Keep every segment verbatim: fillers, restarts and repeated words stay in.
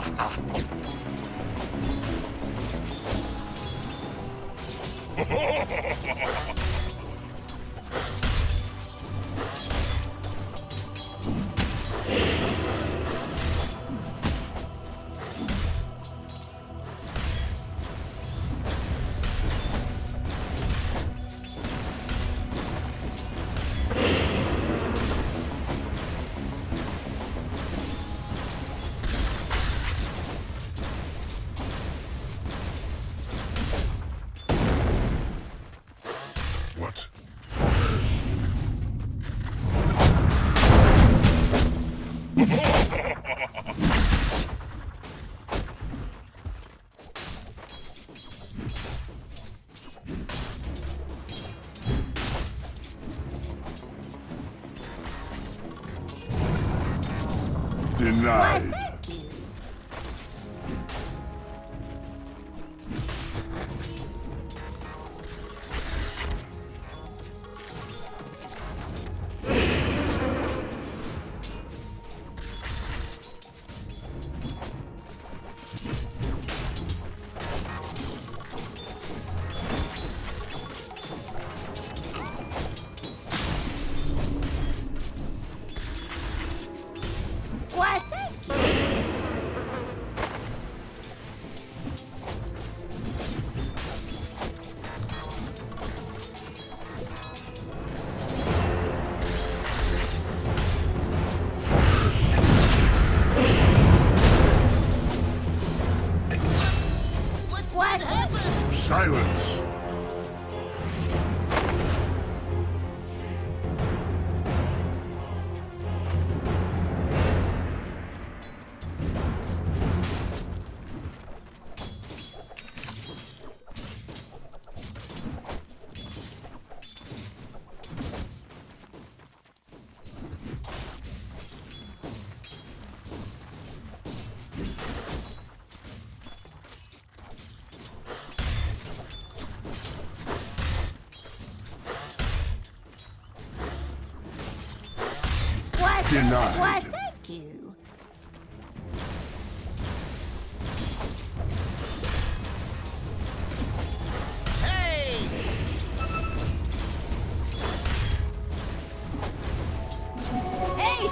What? Denied. Why, thank you. What happened? Silence. Why, Denied. why, thank you. Hey!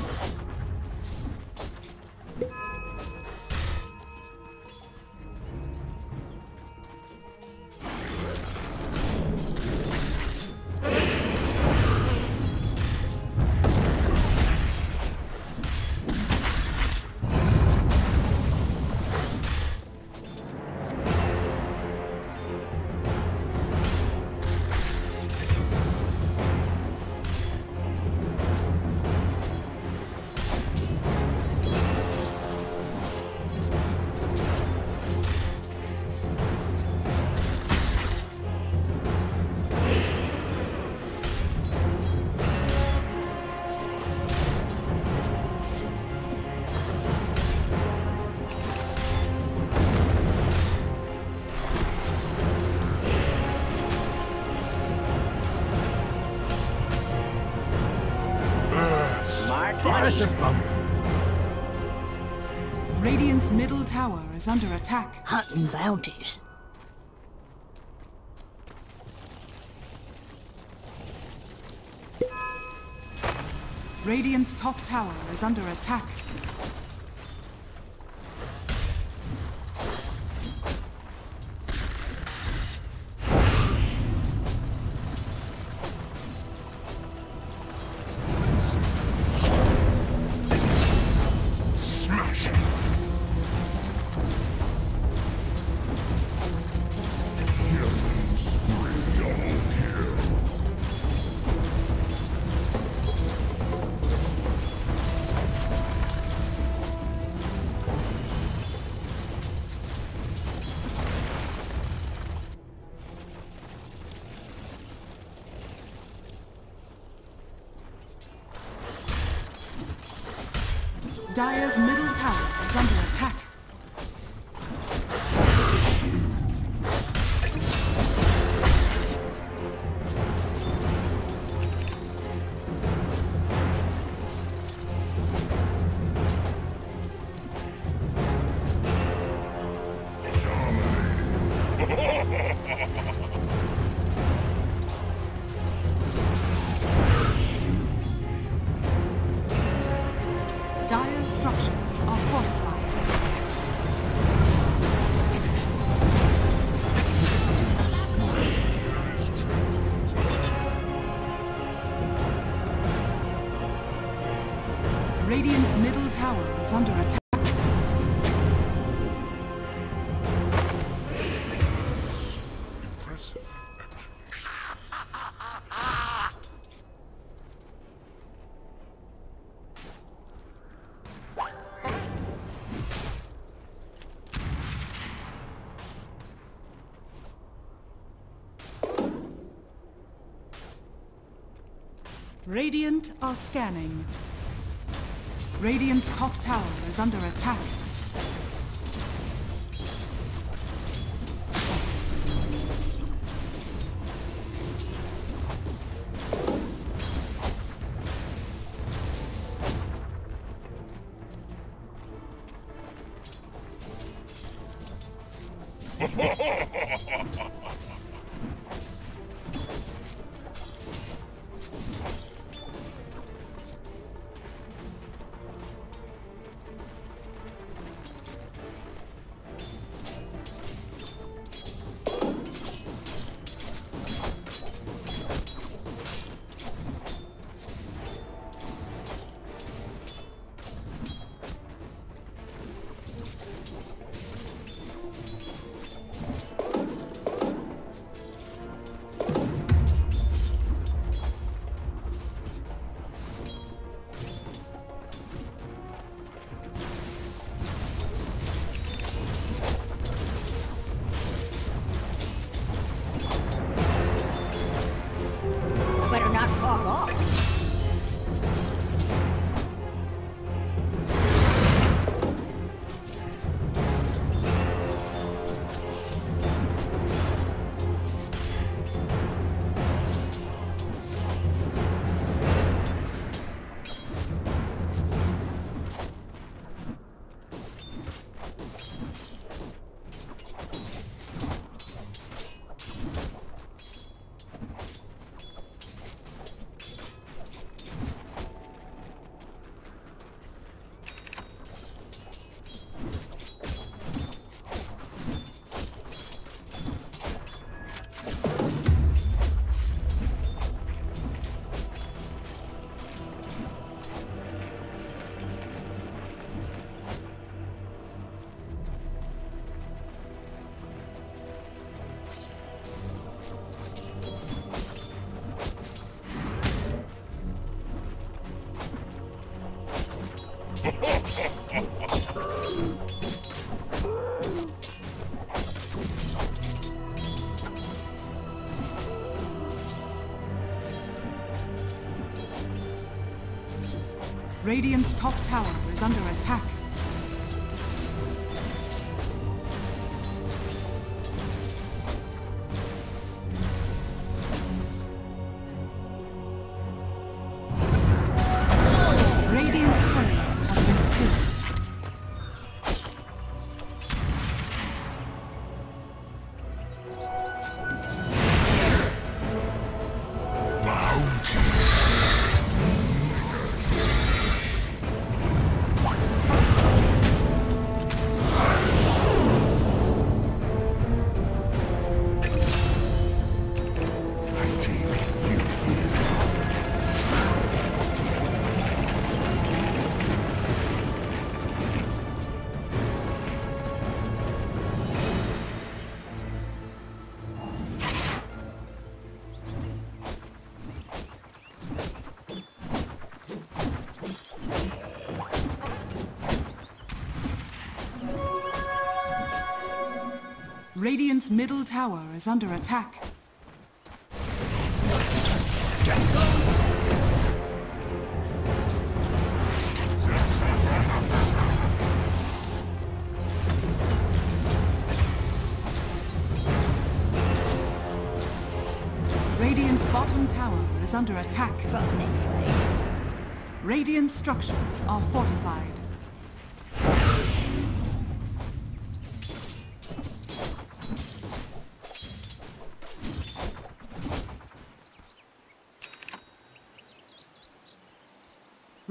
Precious bump. Radiant's middle tower is under attack. Hunting bounties. Radiant's top tower is under attack. Smash. Dire's middle tower is under attack. Dire's structures are fortified. Radiant's middle tower is under attack. Impressive, Radiant are scanning. Radiant's top tower is under attack. Better not fall off. Radiant's top tower is under attack. Radiant's courier has been killed. Radiant's middle tower is under attack. Radiant's bottom tower is under attack. Fun anyway. Radiant structures are fortified.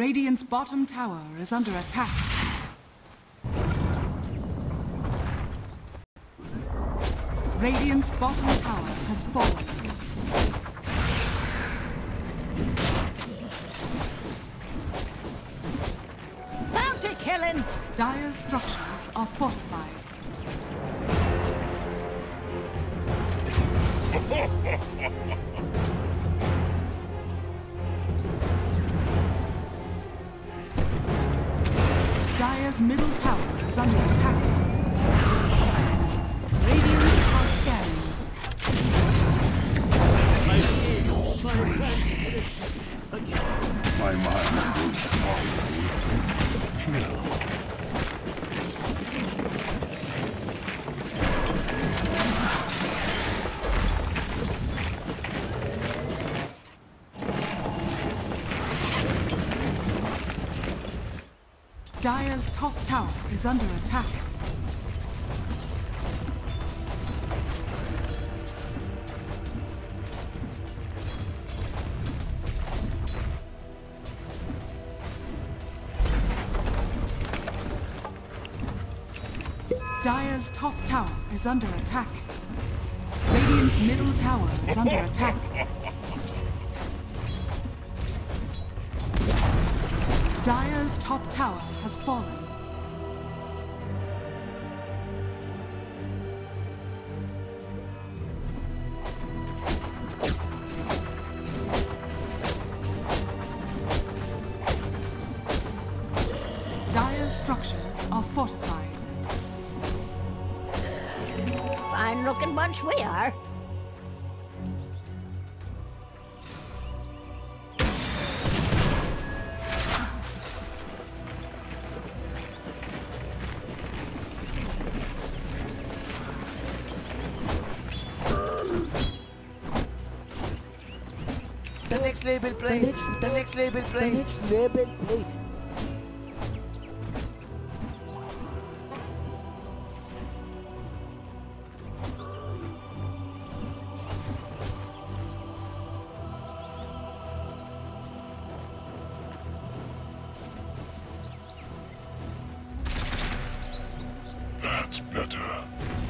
Radiant's bottom tower is under attack. Radiant's bottom tower has fallen. Bounty killing! Dire's structures are fortified. Dire's middle tower is under attack. Radiant are scanning. My mind will swallow kill. Dire's top tower is under attack. Dire's top tower is under attack. Radiant's middle tower is under attack. Dire's top tower has fallen. Dire's structures are fortified. Fine looking bunch we are. The next label play. The next, the next label play. The next label play. That's better.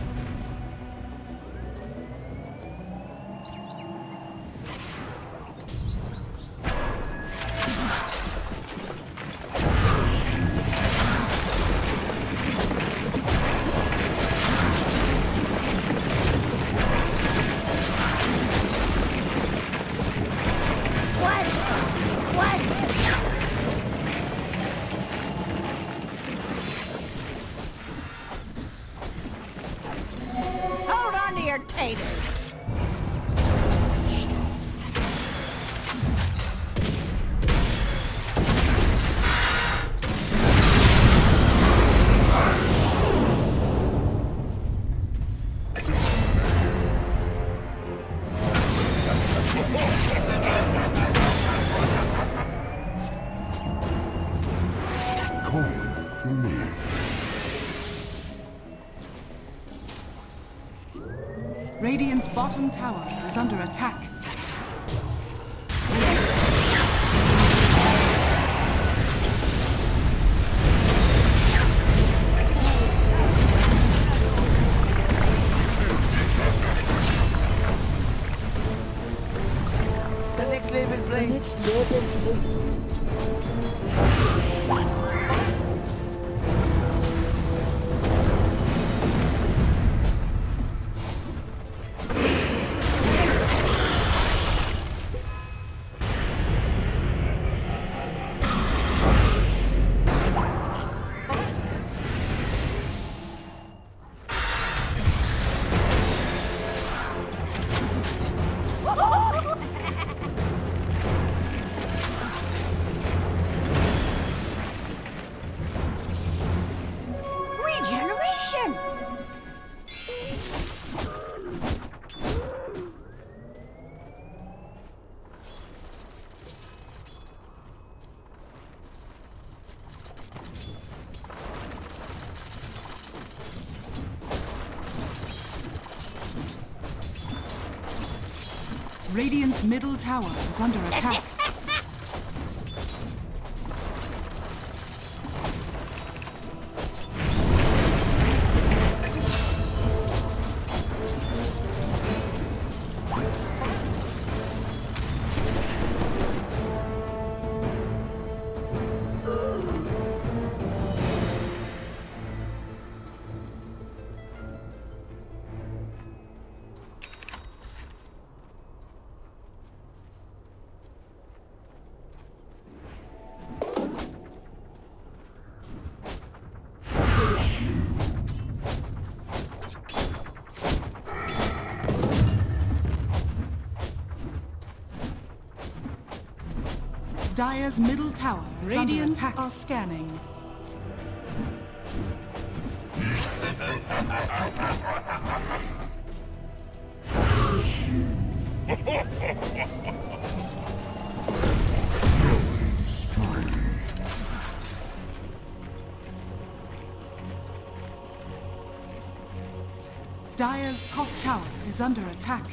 What? What? Hold on to your taters. Coin for me. Radiant's bottom tower is under attack. The next label play. The next label play. Regeneration! Radiant's middle tower is under attack. Dire's middle tower is under Radiant attack. are scanning. Dire's top tower is under attack.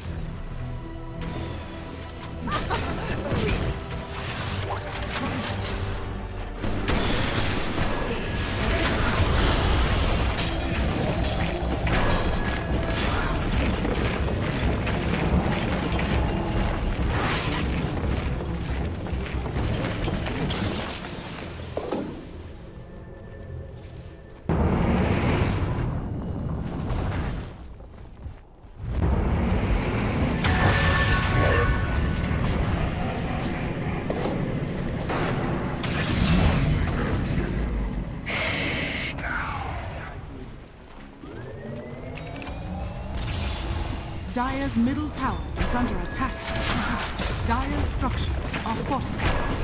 Dire's middle tower is under attack. Dire's structures are fortified.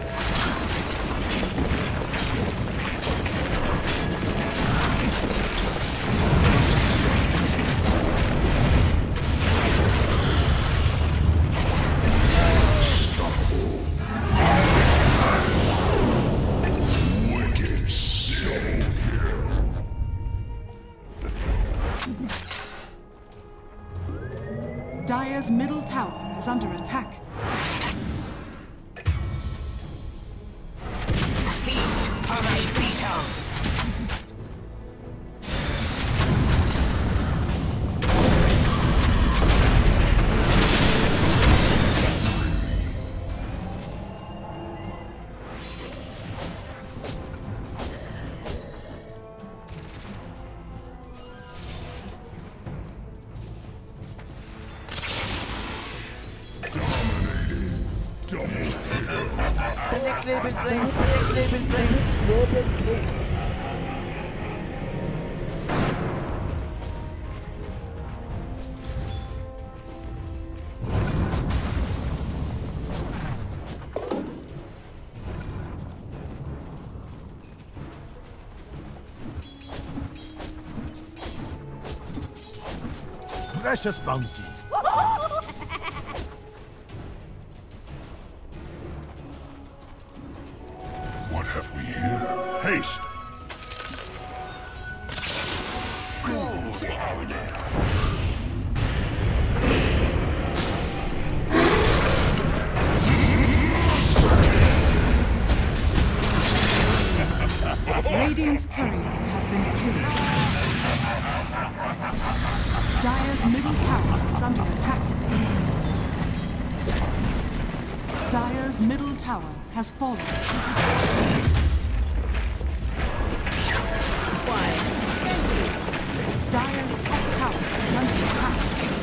Wicked silver. Dire's middle tower is under attack. Feast for my beetles. The next label play. The next label play. Next label play. Precious bounty. What have we here? Haste! Radiant's courier has been killed. Dire's middle tower is under attack. Dire's middle tower has fallen. Dire's top tower is under attack.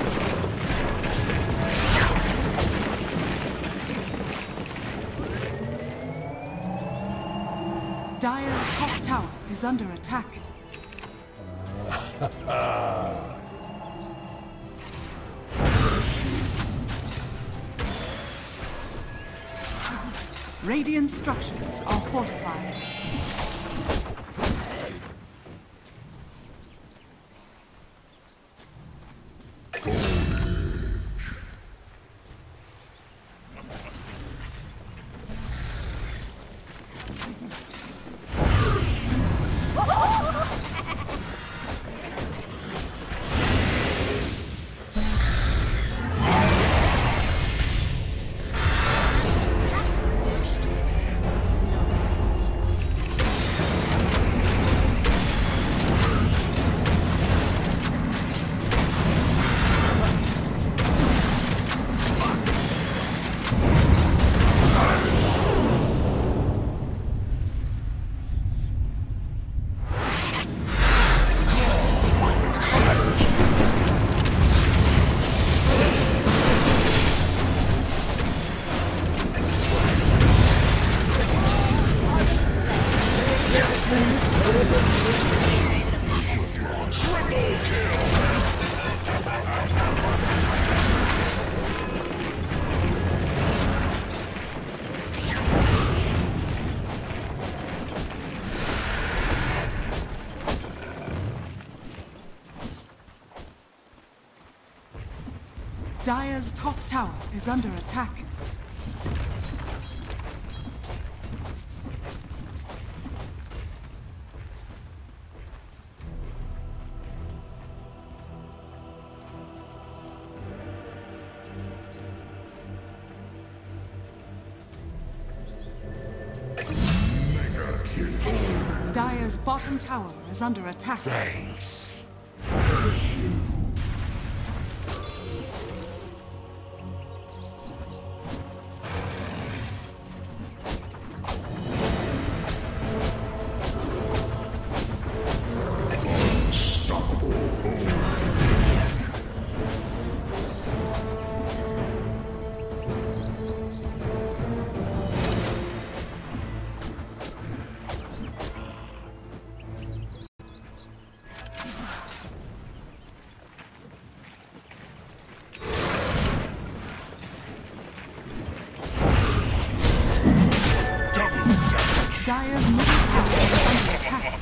Dire's top tower is under attack. Radiant structures are fortified. Dire's top tower is under attack. Dire's bottom tower is under attack. Thanks. Dire's middle tower is under attack.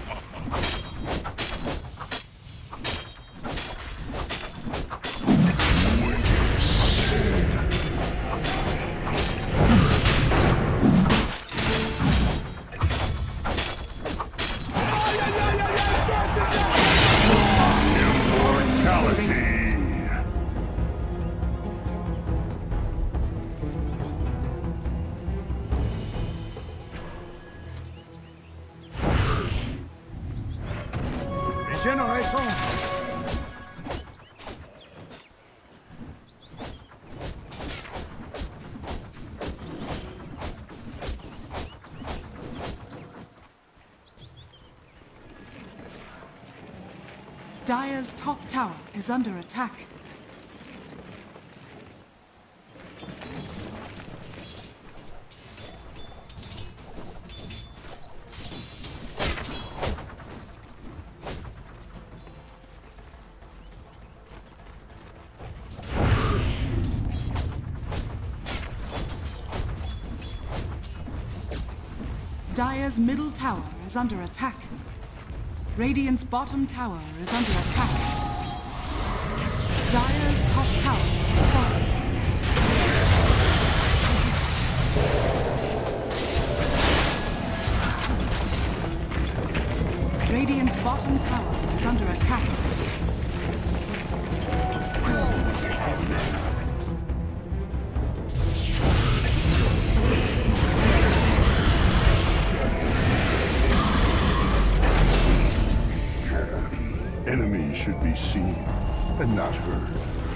Regeneration! Dire's top tower is under attack. Dire's middle tower is under attack. Radiant's bottom tower is under attack. Dire's top tower is falling. Radiant's bottom tower is under attack. Enemies should be seen and not heard.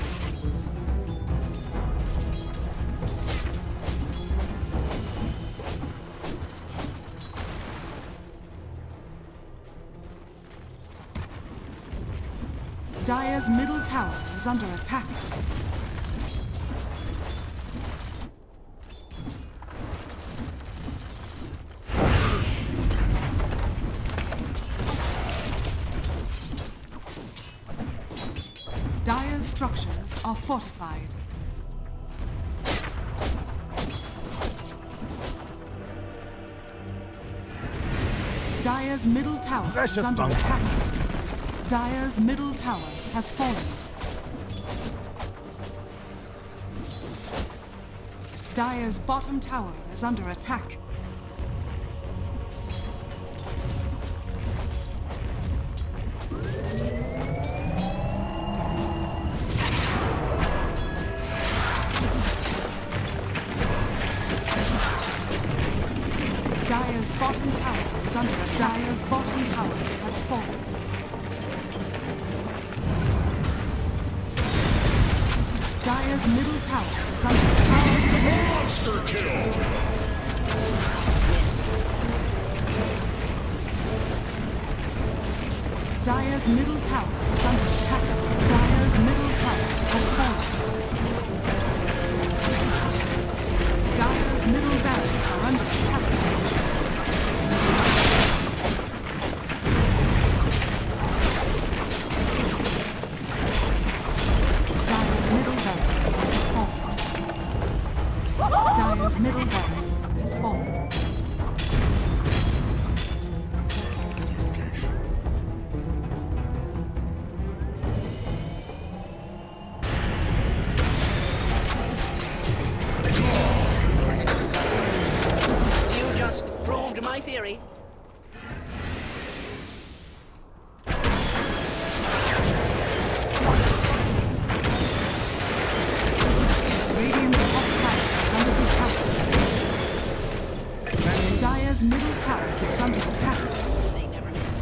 Dire's middle tower is under attack. Dire's structures are fortified. Dire's middle tower Precious is under bunker. attack. Dire's middle tower has fallen. Dire's bottom tower is under attack. Dire's bottom tower is under attack. Dire's bottom tower has fallen. Dire's middle tower is under attack. Monster kill! Dire's middle tower is under attack. Dire's middle tower has fallen. Dire's middle barracks are under attack. Dire's middle barracks has fallen. Dire's middle barracks has fallen. Dire's middle tower is under attack. They never miss.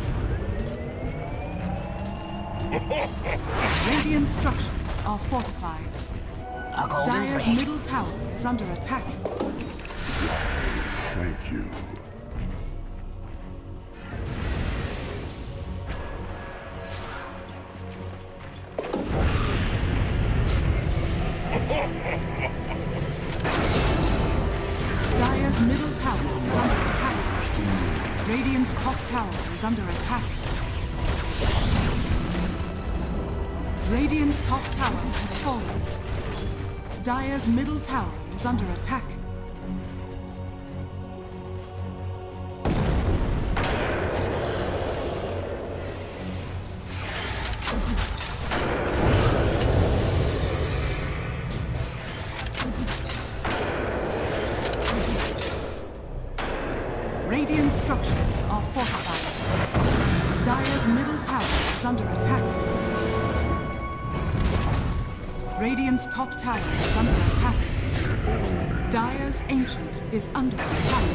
Radiant structures are fortified. A golden Dire's thread. middle tower is under attack. Thank you. Dire's middle tower is under attack. Radiant's top tower is under attack. Radiant's top tower has fallen. Dire's middle tower is under attack. Radiant structures are fortified. Dire's middle tower is under attack. Radiant's top tower is under attack. Dire's Ancient is under attack.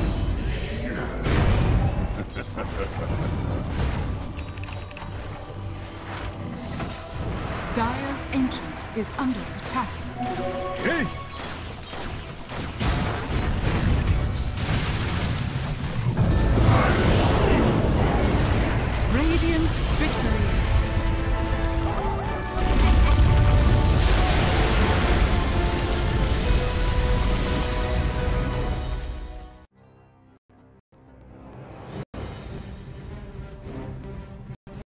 Dire's Ancient is under attack. Haste!